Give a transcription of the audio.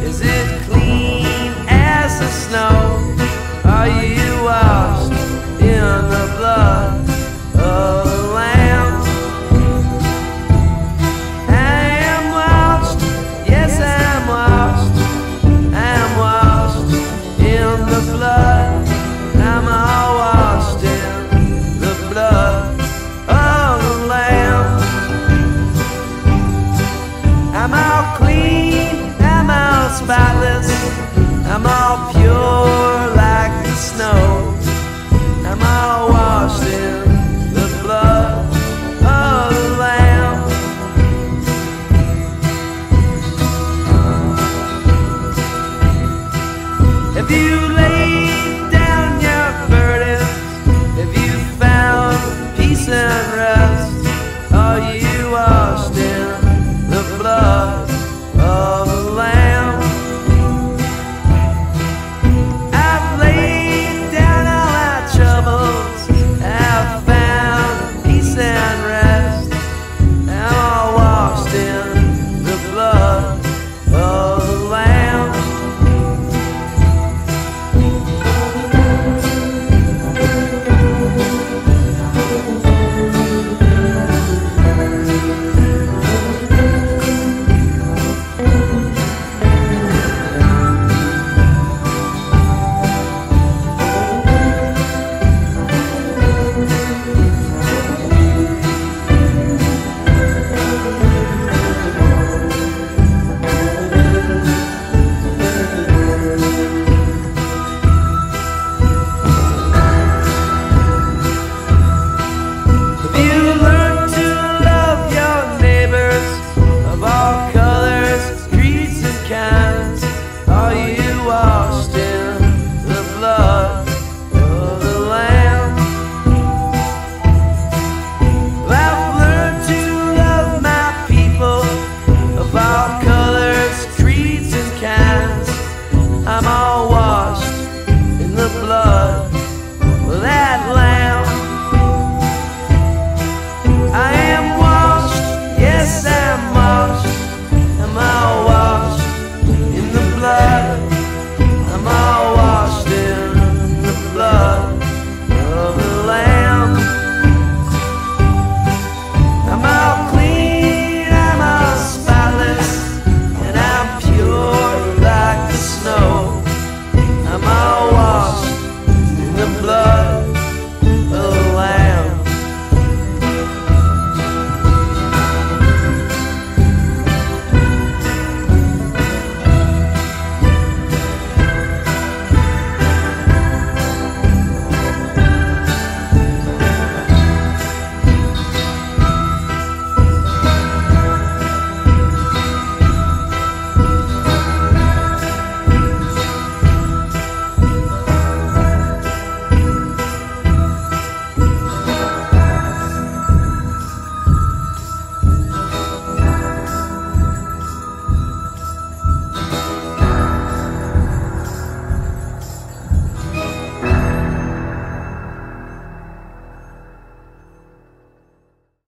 Is it clean as the snow? Are you washed in the blood of the Lamb? I am washed, yes I am washed. I am washed in the blood. I'm all washed in the blood of the Lamb. I'm all clean, I'm all spotless, I'm all pure